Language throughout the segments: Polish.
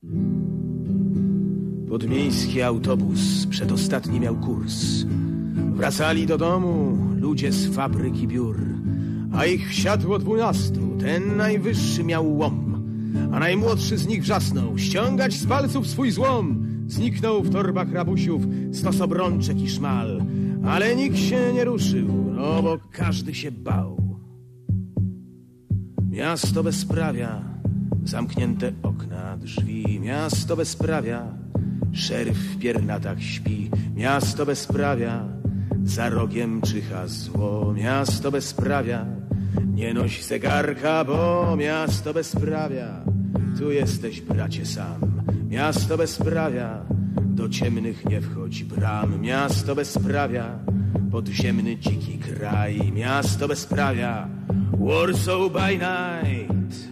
Podmiejski autobus przedostatni miał kurs. Wracali do domu ludzie z fabryk i biur, a ich wsiadło 12, ten najwyższy miał łom, a najmłodszy z nich wrzasnął: ściągać z palców swój złom. Zniknął w torbach rabusiów stos obrączek i szmal, ale nikt się nie ruszył, no bo każdy się bał. Miasto bezprawia, zamknięte okna, drzwi. Miasto bezprawia, szeryf w piernatach śpi. Miasto bezprawia, za rogiem czyha zło. Miasto bezprawia, nie noś zegarka, bo miasto bezprawia, tu jesteś, bracie, sam. Miasto bezprawia, do ciemnych nie wchodź bram. Miasto bezprawia, podziemny dziki kraj. Miasto bezprawia, Warsaw by night.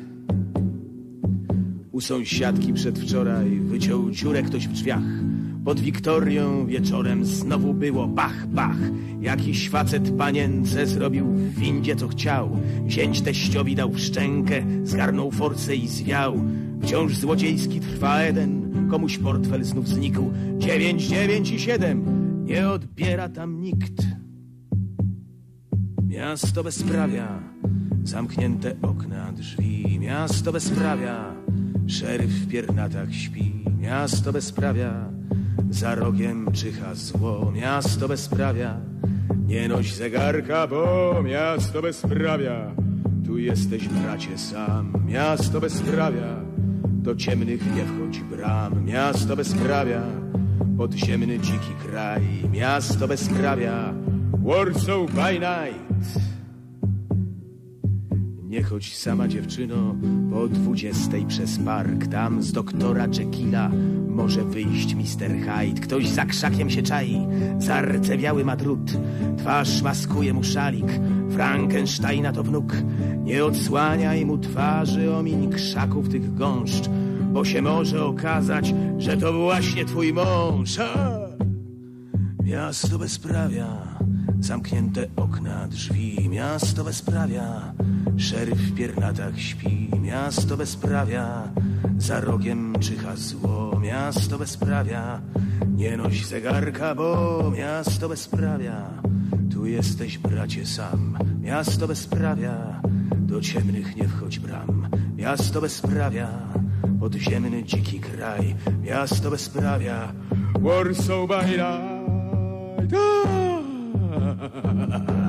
U sąsiadki przedwczoraj wyciął dziurę ktoś w drzwiach. Pod Wiktorią wieczorem znowu było bach, bach. Jakiś facet panience zrobił w windzie co chciał. Zięć teściowi dał w szczękę, zgarnął forsę i zwiał. Wciąż złodziejski trwa Eden, komuś portfel znów znikł. 9, 9 i 7, nie odbiera tam nikt. Miasto bezprawia, zamknięte okna, drzwi. Miasto bezprawia, szeryf w piernatach śpi. Miasto bezprawia, za rogiem czyha zło. Miasto bezprawia, nie noś zegarka, bo miasto bezprawia, tu jesteś, bracie, sam. Miasto bezprawia, do ciemnych nie wchodź bram. Miasto bezprawia, podziemny dziki kraj. Miasto bezprawia, Warsaw by night. Nie chodź sama, dziewczyno, po 20 przez park. Tam z doktora Jekylla może wyjść Mr. Hyde. Ktoś za krzakiem się czai, zardzewiały ma drut. Twarz maskuje mu szalik, Frankensteina to wnuk. Nie odsłaniaj mu twarzy, omiń krzaków tych gąszcz, bo się może okazać, że to właśnie twój mąż. Miasto bezprawia, zamknięte okna, drzwi. Miasto bezprawia, szeryf w piernatach śpi. Miasto bezprawia, za rogiem czyha zło. Miasto bezprawia, nie noś zegarka, bo miasto bezprawia, tu jesteś, bracie, sam. Miasto bezprawia, do ciemnych nie wchodź bram. Miasto bezprawia, podziemny dziki kraj. Miasto bezprawia, Warsaw by night.